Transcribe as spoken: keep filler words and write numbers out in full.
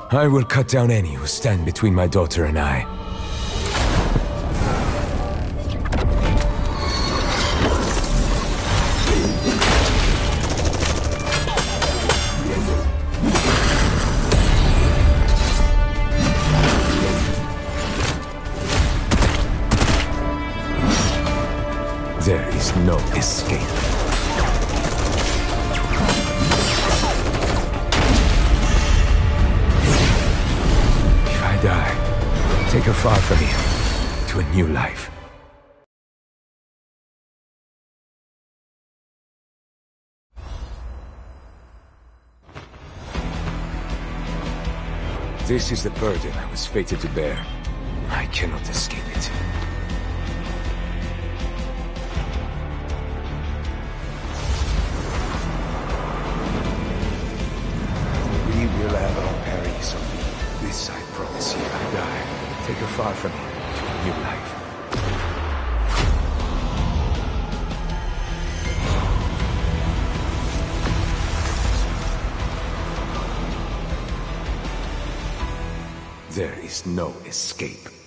I will cut down any who stand between my daughter and I. There is no escape. If I die, take her far from here, to a new life. This is the burden I was fated to bear. I cannot escape it. We will have our Paris on me. This I promise you. If I die, take her far from here, to a new life. There is no escape.